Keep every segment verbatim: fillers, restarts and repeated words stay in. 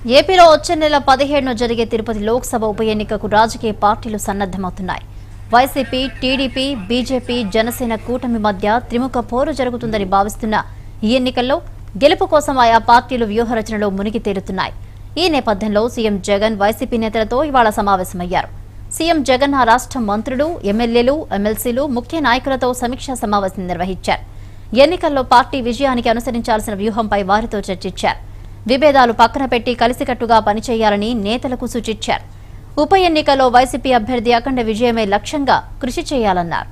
ఏపీలో వచ్చే నెల పదిహేడున జరిగే తిరుపతి లోక్సభ ఉప ఎన్నికకు రాజకీయ పార్టీలు సన్నద్దమవుతున్నాయి. వైసీపీ, టీడీపీ, బీజేపీ, జనసేన కూటమి మధ్య త్రిముఖ పోరు జరుగుతుందని భావిస్తున్న ఈ ఎన్నికల్లో గెలుపు కోసం ఆయా పార్టీలు వ్యూహరచనలో మునిగి తేలుతున్నాయి. ఈ నేపథ్యంలో సీఎం జగన్ వైసీపీ నేతలతో ఇవాళ సమావేశమయ్యారు. సీఎం జగన్ ఆ రాష్ట్ర మంత్రులు, ఎమ్మెల్యేలు, ఎమ్మెల్సీలు, ముఖ్య నాయకులతో సమీక్షా సమావేశం నిర్వహించారు. ఎన్నికల్లో పార్టీ విజయానికి అనుసరించాల్సిన వ్యూహంపై వారితో చర్చించారు. విభేదాలు పక్కన పెట్టి కలిసికట్టుగా పనిచేయాలని నేతలకు సూచించారు. ఉప ఎన్నికల్లో వైసీపీ అభ్యర్థి అఖండ విజయమే లక్ష్యంగా కృషి చేయాలన్నారు.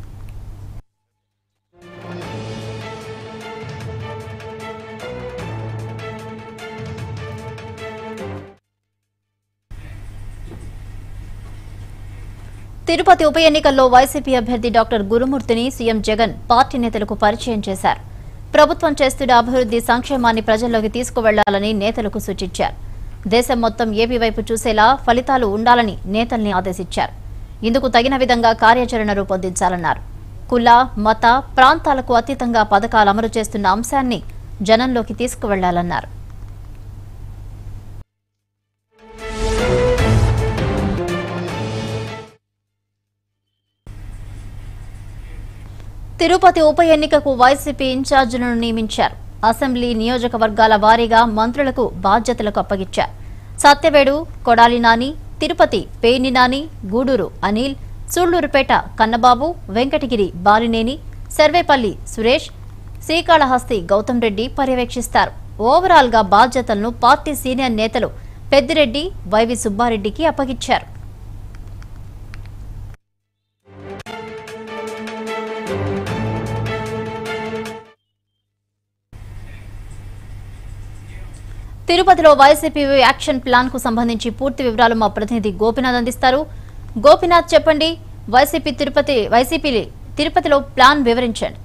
తిరుపతి ఉప ఎన్నికల్లో వైసీపీ అభ్యర్థి డాక్టర్ గురుమూర్తిని సీఎం జగన్ పార్టీ నేతలకు పరిచయం చేశారు. ప్రభుత్వం చేస్తున్న అభివృద్ధి సంక్షేమాన్ని ప్రజల్లోకి తీసుకువెళ్లాలని నేతలకు సూచించారు. దేశం మొత్తం ఏపీ వైపు చూసేలా ఫలితాలు ఉండాలని నేతల్ని ఆదేశించారు. ఇందుకు తగిన విధంగా కార్యాచరణ రూపొందించాలన్నారు. కుల, మత, ప్రాంతాలకు అతీతంగా పథకాలు అమలు చేస్తున్న అంశాన్ని జనంలోకి తీసుకువెళ్లాలన్నారు. తిరుపతి ఉప ఎన్నికకు వైసీపీ ఇన్ఛార్జీలను నియమించారు. అసెంబ్లీ నియోజకవర్గాల వారీగా మంత్రులకు బాధ్యతలకు అప్పగించారు. సత్యవేడు కొడాలి నాని, తిరుపతి పేర్ని నాని, గూడూరు అనిల్, సూళ్లూరుపేట కన్నబాబు, వెంకటగిరి బాలినేని, సర్వేపల్లి సురేష్, శ్రీకాళహస్తి గౌతమ్ రెడ్డి పర్యవేక్షిస్తారు. ఓవరాల్ గా బాధ్యతలను పార్టీ సీనియర్ నేతలు పెద్దిరెడ్డి, వైవి సుబ్బారెడ్డికి అప్పగించారు. తిరుపతిలో వైసీపీ యాక్షన్ ప్లాన్ కు సంబంధించి పూర్తి వివరాలు మా ప్రతినిధి గోపినాథ్ అందిస్తారు. గోపినాథ్, చెప్పండి, వైసీపీ తిరుపతి వైసీపీ తిరుపతిలో ప్లాన్ వివరించండి.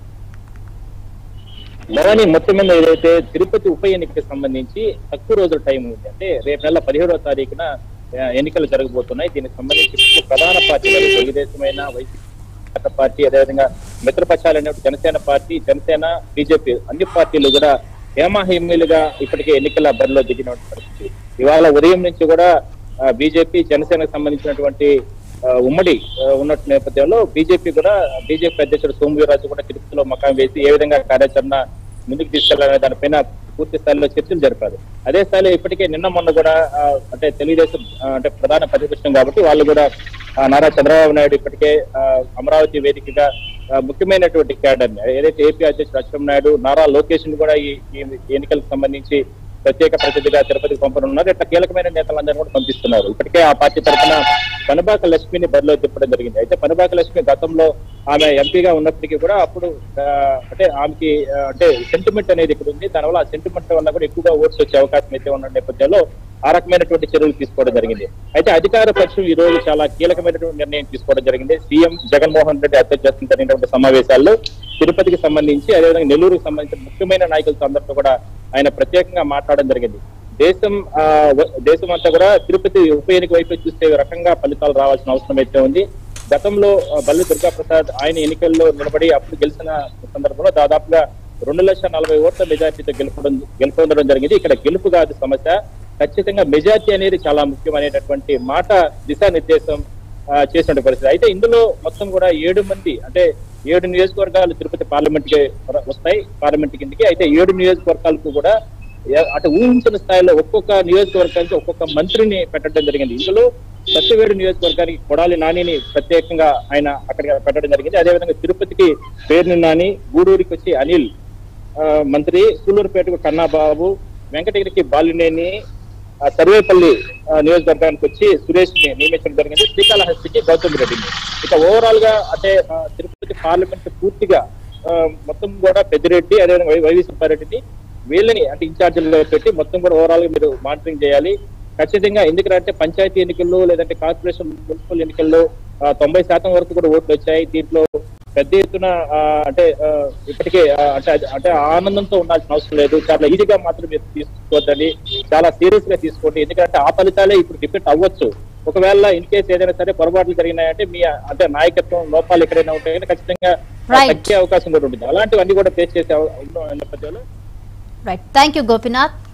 భవానీ, మొత్తం మీద ఏదైతే తిరుపతి ఉప ఎన్నికకి సంబంధించి తక్కువ రోజుల టైం ఉంది. అంటే రేపు నెల పదిహేడవ తారీఖున ఎన్నికలు జరగబోతున్నాయి. దీనికి సంబంధించి ప్రధాన పార్టీలు తెలుగుదేశమైన, వైసీపీ పార్టీ, అదేవిధంగా మిత్రపక్షాలైన జనసేన పార్టీ, జనసేన, బీజేపీ అన్ని పార్టీలు కూడా హేమాహేమీలుగా ఇప్పటికే ఎన్నికల బరిలో దిగిన పరిస్థితి. ఇవాళ ఉదయం నుంచి కూడా బీజేపీ, జనసేనకు సంబంధించినటువంటి ఉమ్మడి ఉన్నట్టు నేపథ్యంలో బీజేపీ కూడా బీజేపీ అధ్యక్షుడు సోమవీర్రాజు కూడా తిరుపతిలో మకాం వేసి ఏ విధంగా కార్యాచరణ ముందుకు తీసుకెళ్లాలనే దానిపైన పూర్తి స్థాయిలో చర్చలు జరిపారు. అదే స్థాయిలో ఇప్పటికే నిన్న మొన్న కూడా అంటే తెలుగుదేశం అంటే ప్రధాన ప్రతిపక్షం కాబట్టి వాళ్ళు కూడా నారా చంద్రబాబు నాయుడు ఇప్పటికే అమరావతి వేదికగా ముఖ్యమైనటువంటి క్యాడర్ ఏదైతే ఏపీ అధ్యక్షుడు అచ్చెన్నాయుడు నాయుడు, నారా లోకేష్ ను కూడా ఈ ఎన్నికలకు సంబంధించి ప్రత్యేక ప్రతినిధిగా తిరుపతికి పంపనున్నారు. ఇట్లా కీలకమైన నేతలందరినీ కూడా పంపిస్తున్నారు. ఇప్పటికే ఆ పార్టీ తరఫున పనబాక లక్ష్మిని బరిలో తిప్పడం జరిగింది. అయితే పనబాక లక్ష్మి గతంలో ఆమె ఎంపీగా ఉన్నప్పటికీ కూడా అప్పుడు అంటే ఆమెకి అంటే సెంటిమెంట్ అనేది ఇక్కడ ఉంది. దానివల్ల ఆ సెంటిమెంట్ వల్ల కూడా ఎక్కువగా ఓట్స్ వచ్చే అవకాశం అయితే ఉన్న నేపథ్యంలో ఆ రకమైనటువంటి చర్యలు తీసుకోవడం జరిగింది. అయితే అధికార పక్షం ఈ రోజు చాలా కీలకమైనటువంటి నిర్ణయం తీసుకోవడం జరిగింది. సీఎం జగన్మోహన్ రెడ్డి అధ్యక్షతన జరిగినటువంటి సమావేశాల్లో తిరుపతికి సంబంధించి, అదేవిధంగా నెల్లూరుకు సంబంధించిన ముఖ్యమైన నాయకులతో అందరితో కూడా ఆయన ప్రత్యేకంగా మాట్లాడడం జరిగింది. దేశం ఆ దేశం అంతా కూడా తిరుపతి ఉప ఎన్నిక వైపు చూస్తే రకంగా ఫలితాలు రావాల్సిన అవసరం అయితే ఉంది. గతంలో బల్లి దుర్గా ప్రసాద్ ఆయన ఎన్నికల్లో నిలబడి అప్పుడు గెలిచిన సందర్భంలో దాదాపుగా రెండు లక్షల నలభై ఓట్ల మెజార్టీతో గెలుపడం గెలుపొందడం జరిగింది. ఇక్కడ గెలుపు కాదు సమస్య, ఖచ్చితంగా మెజార్టీ అనేది చాలా ముఖ్యమైనటువంటి మాట దిశానిర్దేశం చేసినటువంటి పరిస్థితి. అయితే ఇందులో మొత్తం కూడా ఏడు మంది అంటే ఏడు నియోజకవర్గాలు తిరుపతి పార్లమెంట్ కి వస్తాయి, పార్లమెంట్ కిందకి. అయితే ఏడు నియోజకవర్గాలకు కూడా అటు ఊహించిన స్థాయిలో ఒక్కొక్క నియోజకవర్గానికి ఒక్కొక్క మంత్రిని పెట్టడం జరిగింది. ఇందులో సత్యవేడు నియోజకవర్గానికి కొడాలి నానిని ప్రత్యేకంగా ఆయన అక్కడికి పెట్టడం జరిగింది. అదేవిధంగా తిరుపతికి పేర్ని నాని, గూడూరుకి వచ్చి అనిల్ మంత్రి, సూళ్లూరుపేటకు కన్నాబాబు, వెంకటగిరికి బాలినేని, సర్వేపల్లి నియోజకవర్గానికి వచ్చి సురేష్ ని నియమించడం జరిగింది. శ్రీకాళహస్తికి గౌతమ్ రెడ్డిని. ఇక ఓవరాల్ గా అంటే తిరుపతి పార్లమెంట్ పూర్తిగా మొత్తం కూడా పెద్దిరెడ్డి, అదేవిధంగా వైవి సుబ్బారెడ్డిని వీళ్ళని అంటే ఇన్ఛార్జీలుగా పెట్టి మొత్తం కూడా ఓవరాల్ గా మీరు మానిటరింగ్ చేయాలి ఖచ్చితంగా. ఎందుకంటే పంచాయతీ ఎన్నికల్లో లేదంటే కార్పొరేషన్ మున్సిపల్ ఎన్నికల్లో తొంభై శాతం వరకు కూడా ఓట్లు వచ్చాయి. దీంట్లో పెద్ద ఎత్తున అంటే ఇప్పటికే అంటే అంటే ఆనందంతో ఉండాల్సిన అవసరం లేదు. చాలా ఈజీగా మాత్రం మీరు తీసుకోవద్దండి, చాలా సీరియస్ గా తీసుకోండి. ఎందుకంటే ఆ ఫలితాలే ఇప్పుడు డిపెండ్ అవ్వచ్చు. ఒకవేళ ఇన్ కేసు ఏదైనా సరే పొరపాట్లు జరిగినాయంటే మీ అంటే నాయకత్వం లోపాలు ఎక్కడైనా ఉంటాయని ఖచ్చితంగా తగ్గే అవకాశం కూడా ఉంటుంది. అలాంటివన్నీ కూడా ఫేస్ చేసే నేపథ్యంలో రైట్ థ్యాంక్ యూ గోపినాథ్.